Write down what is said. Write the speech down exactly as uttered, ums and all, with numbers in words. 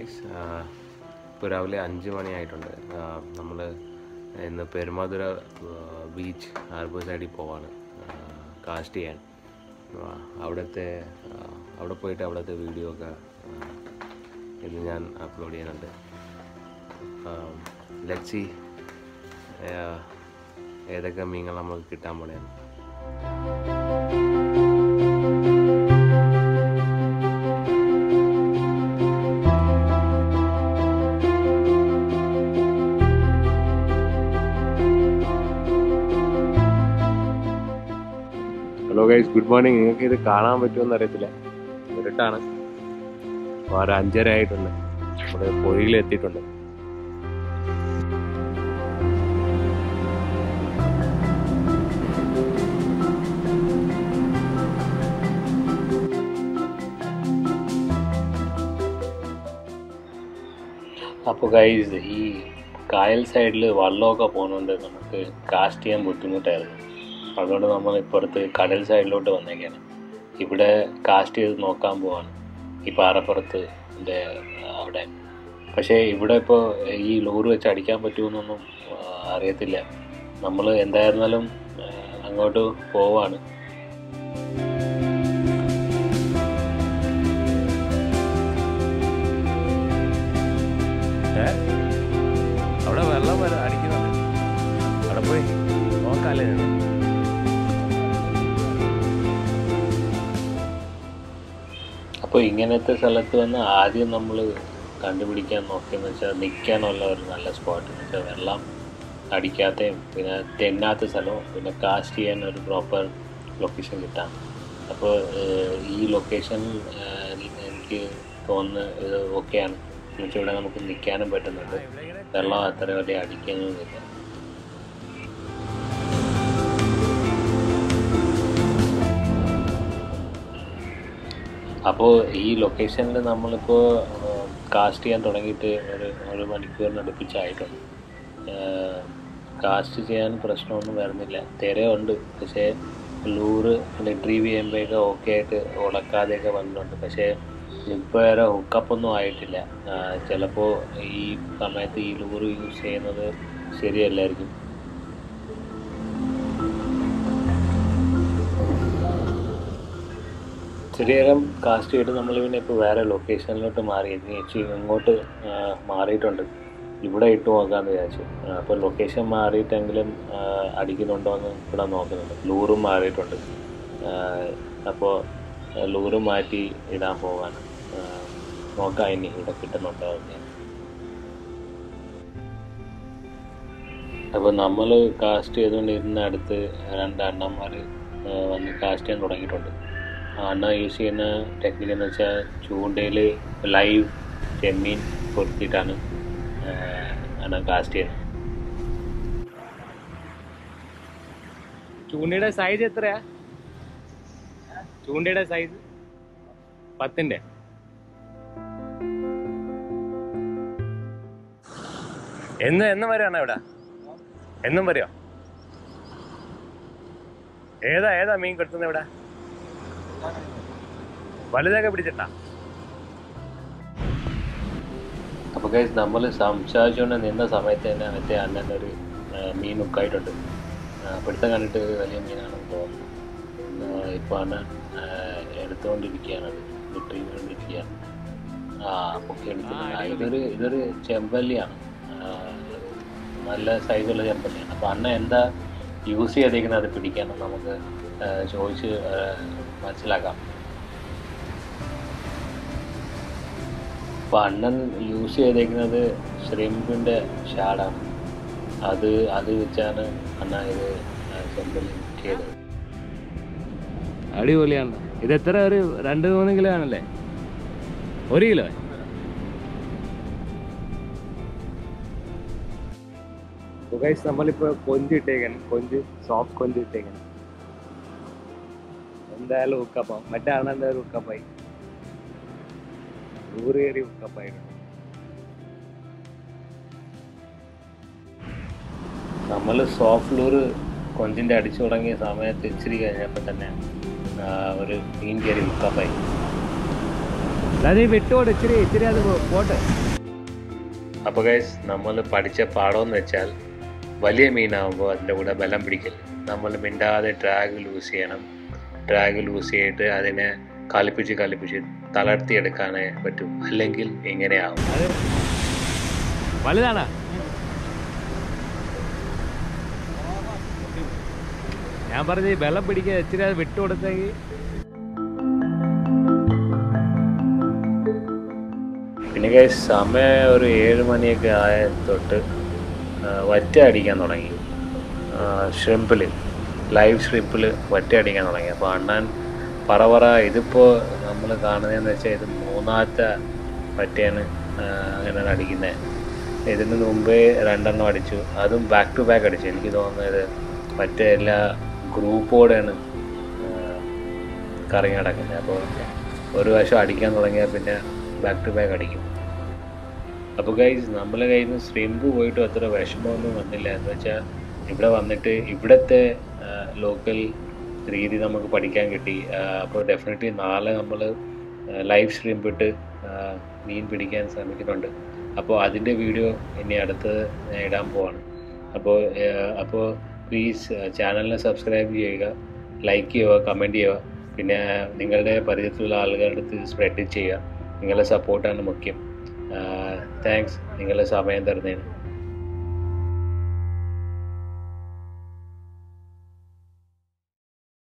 Guys, ഇപ്പോൾ രാവിലെ അഞ്ച് മണിയായിട്ടുണ്ട്. നമ്മൾ ഇന്ന് പെരുമാതുര ബീച്ച് ഹാർബർ സൈഡിൽ പോവാണ് കാസ്റ്റ് ചെയ്യാൻ. അവിടുത്തെ അവിടെ പോയിട്ട് അവിടുത്തെ വീഡിയോ ഒക്കെ ഇന്ന് ഞാൻ അപ്ലോഡ് ചെയ്യുന്നുണ്ട്. ലെറ്റ്സ് സീ ഏതൊക്കെ മീനുകൾ നമുക്ക് കിട്ടാൻ പോണെയാണ്. Hello guys, good morning. നിങ്ങൾക്ക് ഇത് കാണാൻ പറ്റുമെന്ന് അറിയത്തില്ല, ഇരുട്ടാണ്. ഒരു അഞ്ചര ആയിട്ടുണ്ട്. നമ്മുടെ പൊഴിയിൽ എത്തിയിട്ടുണ്ട്. അപ്പോൾ ഗൈസ്, ഈ കായൽ സൈഡിൽ വള്ളമൊക്കെ പോകുന്നുണ്ട്, നമുക്ക് കാസ്റ്റ് ചെയ്യാൻ ബുദ്ധിമുട്ടായിരുന്നു. അതുകൊണ്ട് നമ്മൾ ഇപ്പുറത്ത് കടൽ സൈഡിലോട്ട് വന്നേക്കാണ്. ഇവിടെ കാസ്റ്റ് ചെയ്ത് നോക്കാൻ പോവാണ്, ഈ പാറപ്പുറത്ത് അവിടെ. പക്ഷേ ഇവിടെ ഇപ്പോൾ ഈ ലോറി വെച്ച് അടിക്കാൻ പറ്റുമെന്നൊന്നും അറിയത്തില്ല. നമ്മൾ എന്തായിരുന്നാലും അങ്ങോട്ട് പോവാണ്. അവിടെ വെള്ളം വരെ അടിക്കുന്നുണ്ട്. അവിടെ പോയി നോക്കാല്ലേ. അപ്പോൾ ഇങ്ങനത്തെ സ്ഥലത്ത് വന്ന് ആദ്യം നമ്മൾ കണ്ടുപിടിക്കാൻ നോക്കിയെന്ന് വെച്ചാൽ നിൽക്കാനുള്ള ഒരു നല്ല സ്പോട്ട് എന്ന് വെച്ചാൽ വെള്ളം അടിക്കാത്തയും പിന്നെ തെന്നാത്ത സ്ഥലവും പിന്നെ കാസ്റ്റ് ചെയ്യാൻ ഒരു പ്രോപ്പർ ലൊക്കേഷൻ കിട്ടാം. അപ്പോൾ ഈ ലൊക്കേഷൻ എനിക്ക് തോന്നുന്നത് ഇത് ഓക്കെയാണ്. എന്നുവെച്ചാൽ ഇവിടെ നമുക്ക് നിൽക്കാനും പറ്റുന്നുണ്ട്, വെള്ളം അത്ര വലിയ അടിക്കാനൊന്നുമില്ല. അപ്പോൾ ഈ ലൊക്കേഷനിൽ നമ്മളിപ്പോൾ കാസ്റ്റ് ചെയ്യാൻ തുടങ്ങിയിട്ട് ഒരു ഒരു മണിക്കൂറിനടുപ്പിച്ചായിട്ടുണ്ട്. കാസ്റ്റ് ചെയ്യാൻ പ്രശ്നമൊന്നും വരുന്നില്ല, തിരയുണ്ട്. പക്ഷേ ലൂറ് റിട്രീവ് ചെയ്യുമ്പോഴൊക്കെ ഓക്കെ ആയിട്ട് ഉടക്കാതെയൊക്കെ വന്നിട്ടുണ്ട്. പക്ഷേ ഇപ്പോൾ വേറെ ഹുക്കപ്പൊന്നും ആയിട്ടില്ല. ചിലപ്പോൾ ഈ സമയത്ത് ഈ ലൂറ് യൂസ് ചെയ്യുന്നത് ശരിയല്ലായിരിക്കും. ചെറിയേരം കാസ്റ്റ് ചെയ്തിട്ട് നമ്മൾ പിന്നെ ഇപ്പോൾ വേറെ ലൊക്കേഷനിലോട്ട് മാറി ഇങ്ങോട്ട് മാറിയിട്ടുണ്ട്. ഇവിടെ ഇട്ട് നോക്കാമെന്ന് വിചാരിച്ചു. അപ്പോൾ ലൊക്കേഷൻ മാറിയിട്ടെങ്കിലും അടിക്കുന്നുണ്ടോ എന്ന് ഇവിടെ നോക്കുന്നുണ്ട്. ലൂറും മാറിയിട്ടുണ്ട്. അപ്പോൾ ലൂറ് മാറ്റി ഇടാൻ പോകാൻ നോക്കാം ഇനി ഇവിടെ കിട്ടുന്നുണ്ടോ എന്ന്. അപ്പോൾ നമ്മൾ കാസ്റ്റ് ചെയ്തുകൊണ്ടിരുന്ന അടുത്ത് രണ്ട് അണ്ണന്മാർ വന്ന് കാസ്റ്റ് ചെയ്യാൻ തുടങ്ങിയിട്ടുണ്ട്. അണ്ണ യൂസ് ചെയ്യുന്ന ടെക്നിക്ക് എന്ന് വെച്ചാൽ ചൂണ്ടയിൽ ലൈവ് ചെമ്മീൻ പൊരുത്തിയിട്ടാണ് അണ്ണ കാസ്റ്റ് ചെയ്യുന്നത്. ചൂണ്ടയുടെ സൈസ് എത്രയാ? ചൂണ്ടയുടെ സൈസ് പത്തിന്റെ. എന്ന് എന്നും വരെയാണോ ഇവിടെ? എന്നും വരെയോ? ഏതാ ഏതാ മീൻ കിട്ടുന്നത് ഇവിടെ? വലുതൊക്കെ പിടിച്ചിട്ടാ? അപ്പോൾ ഗൈസ്, നമ്മൾ സംസാരിച്ചുകൊണ്ട് നിന്ന സമയത്ത് തന്നെ മറ്റേ അണ്ണനൊരു മീൻ ഉക്കായിട്ടുണ്ട്. പിടുത്തം കണ്ടിട്ട് വലിയ മീനാണെന്ന് തോന്നുന്നു. ഇപ്പോൾ അണ്ണൻ എടുത്തുകൊണ്ടിരിക്കുകയാണ്, അത് റിട്രീവ് ചെയ്തുകൊണ്ടിരിക്കുകയാണ്. ആ പൊക്കി എടുത്തിട്ടുണ്ട്. ഇതൊരു ഇതൊരു ചെമ്പല്ലിയാണ്, നല്ല സൈസുള്ള ചെമ്പല്ലിയാണ്. അപ്പോൾ അണ്ണൻ എന്താ യൂസ് ചെയ്തേക്കുന്നത് അത് പിടിക്കാനും നമുക്ക് ചോദിച്ച് മനസ്സിലാക്കാം. അപ്പോൾ അണ്ണൻ യൂസ് ചെയ്തേക്കുന്നത് ശ്രിമ്പിൻ്റെ ഷാഡാണ്. അത് അത് വെച്ചാണ് അണ്ണ ഇത് ചെമ്പല്ലി ചെയ്തത്. അടിപൊളിയാണ്. ഇത് എത്ര? ഒരു രണ്ട് മൂന്ന് കിലോ ആണല്ലേ? ഒരു കിലോ? നമ്മളിപ്പോൾ കൊഞ്ചിട്ടേക്കാണ്. കൊഞ്ച് സോഫ്റ്റ് കൊഞ്ച് ഇട്ടേക്കാണ്. എന്തായാലും ഹുക്കപ്പാവും. മറ്റേ അണ്ണ എന്തായാലും ഹുക്കപ്പായി, ഊറ് കയറി ഹുക്കപ്പായിട്ടുണ്ട്. നമ്മൾ സോഫ്റ്റ് ലൂറ് കൊഞ്ചിൻ്റെ അടിച്ചു തുടങ്ങിയ സമയത്ത് ഇച്ചിരി കഴിഞ്ഞപ്പോൾ തന്നെ ഒരു മീൻ കയറി ഹുക്കപ്പായി. അത് വിട്ടോട് ഇച്ചിരി ഇച്ചിരി അത് പോട്ടെ. അപ്പോൾ ഗൈസ് നമ്മൾ പഠിച്ച പാഠമെന്ന് വെച്ചാൽ വലിയ മീനാകുമ്പോൾ അതിൻ്റെ കൂടെ ബലം പിടിക്കല്. നമ്മൾ മിണ്ടാതെ ഡ്രാഗ് ലൂസ് ചെയ്യണം. ഡ്രാഗ് ലൂസ് ചെയ്തിട്ട് അതിനെ കളിപ്പിച്ച് കളിപ്പിച്ച് തളർത്തിയെടുക്കാനേ പറ്റും, അല്ലെങ്കിൽ ഇങ്ങനെയാവും. അത് വലുതാണോ? ഞാൻ പറഞ്ഞ ഈ ബലം പിടിക്കുക ഇച്ചിരി അത് വിട്ടുകൊടുത്തെങ്കിൽ. പിന്നെ ഗൈസ് സമയം ഒരു ഏഴ് മണിയൊക്കെ ആയ തൊട്ട് വറ്റ അടിക്കാൻ തുടങ്ങി. ഷ്രിമ്പിൽ ലൈവ് ഷ്രിമ്പിൽ വറ്റ അടിക്കാൻ തുടങ്ങി. അപ്പോൾ അണ്ണൻ പറ പറ ഇതിപ്പോൾ നമ്മൾ കാണുന്നതെന്ന് വെച്ചാൽ ഇത് മൂന്നാമത്തെ വറ്റയാണ് അങ്ങനെ അടിക്കുന്നത്. ഇതിന് മുമ്പേ രണ്ടെണ്ണം അടിച്ചു, അതും ബാക്ക് ടു ബാക്ക് അടിച്ചു. എനിക്ക് തോന്നുന്നത് മറ്റേ എല്ലാ ഗ്രൂപ്പോടെയാണ് കറങ്ങി നടക്കുന്നത്. അപ്പോൾ ഒരു പ്രാവശ്യം അടിക്കാൻ തുടങ്ങിയാൽ പിന്നെ ബാക്ക് ടു ബാക്ക് അടിക്കും. അപ്പോൾ ഗൈസ് നമ്മളെ കയ്യിൽ നിന്ന് ശ്രിമ്പ് പോയിട്ട് അത്ര വിഷമമൊന്നും വന്നില്ല. എന്ന് വെച്ചാൽ ഇവിടെ വന്നിട്ട് ഇവിടുത്തെ ലോക്കൽ രീതി നമുക്ക് പഠിക്കാൻ കിട്ടി. അപ്പോൾ ഡെഫിനറ്റ്ലി നാളെ നമ്മൾ ലൈവ് ശ്രിമ്പ് ഇട്ട് മീൻ പിടിക്കാൻ ശ്രമിക്കുന്നുണ്ട്. അപ്പോൾ അതിൻ്റെ വീഡിയോ ഇനി അടുത്തത് ഇടാൻ പോവാണ്. അപ്പോൾ അപ്പോൾ പ്ലീസ് ചാനലിനെ സബ്സ്ക്രൈബ് ചെയ്യുക, ലൈക്ക് ചെയ്യുക, കമൻറ്റ് ചെയ്യുക. പിന്നെ നിങ്ങളുടെ പരിചയത്തിലുള്ള ആളുകളുടെ അടുത്ത് സ്പ്രെഡ് ചെയ്യുക. നിങ്ങളുടെ സപ്പോർട്ടാണ് മുഖ്യം. താങ്ക്സ് നിങ്ങളുടെ സമയം തരുന്നതിന്.